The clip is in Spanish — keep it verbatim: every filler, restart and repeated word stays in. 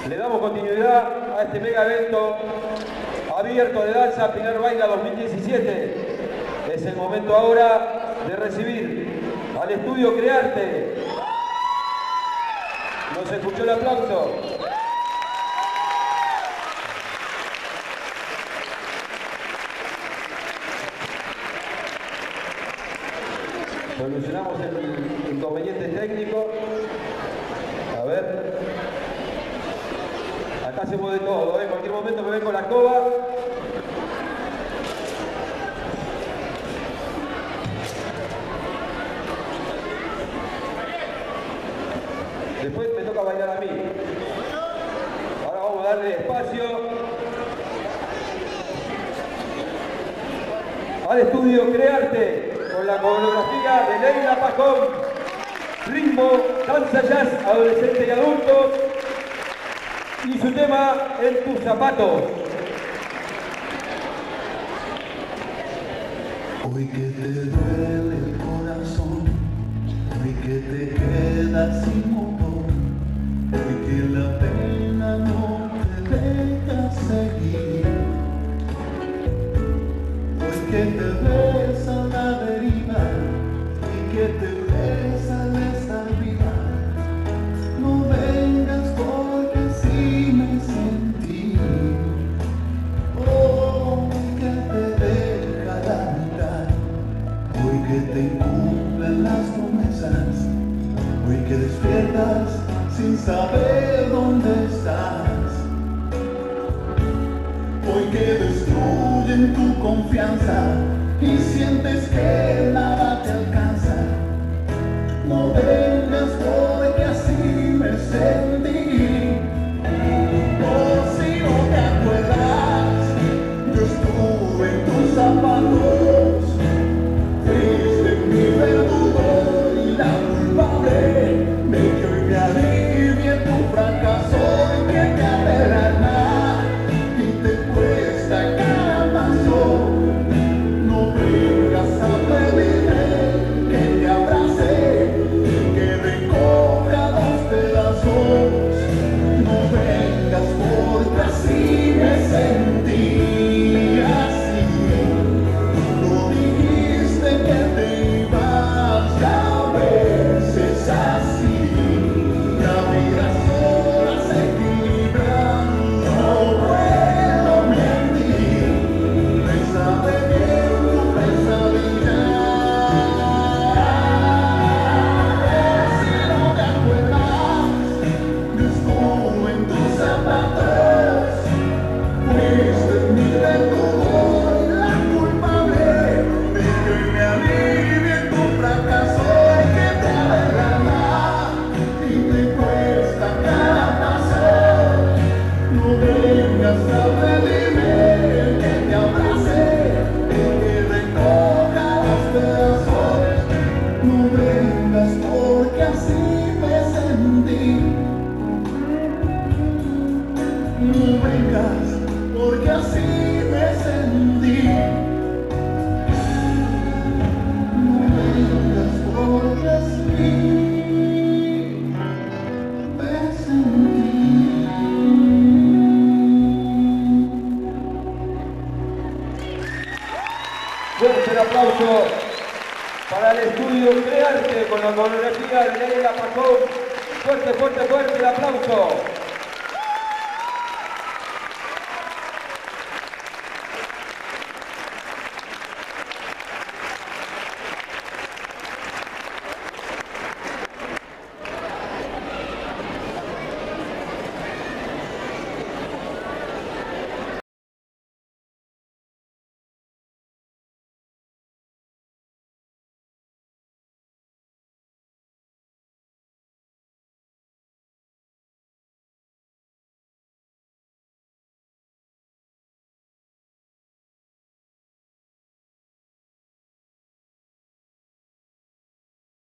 Le damos continuidad a este mega evento abierto de danza Pinar Baila dos mil diecisiete. Es el momento ahora de recibir al estudio Crearte. ¿Nos escuchó el aplauso? Solucionamos el inconveniente técnico. A ver. Acá hacemos de todo, ¿eh? En cualquier momento me ven con la escoba. Después me toca bailar a mí. Ahora vamos a darle espacio al estudio Crearte con la coreografía de Leila Pajón. Ritmo, danza jazz, adolescentes y adultos. Y su tema, En tus zapatos. Hoy que te duele el corazón, hoy que te quedas sin motor, hoy que la pena no te deja seguir, hoy que te ves a la deriva y que te ves al estar viva, no vengas porque así me sentí. Hoy que te deja la mitad, hoy que te incumplen las promesas, hoy que despiertas sin saber dónde estás, hoy que destruyen tu confianza y sientes que nada te alcanza, no vengas porque así me sentí. Oh, si no te acuerdas, yo estuve en tus zapatos, fuiste mi verdugo y la culpable de que hoy me alivie tu fracaso y que te aterra y te cuesta cada paso. No vengas a pedirme que te abrace y que recoja los pedazos. No vengas porque así me sentí así. No dijiste que te ibas, ya ves, es así. La vida sola se equilibra, no puedo mentir. Pensaba bien tu pesadilla. Si no te acuerdas, yo estuve en tus zapatos, fuiste mi verdugo y la culpable de que hoy me alivie tu fracaso y que te aterra y te cuesta cada paso. No vengas a pedirme que te abrace y que recoja los pedazos. No vengas porque así me sentí. No vengas porque así me sentí. No vengas porque así me sentí. Fuerte el aplauso para el estudio Crearte con la coreografía de Leila Pajón. Fuerte, fuerte, fuerte el aplauso.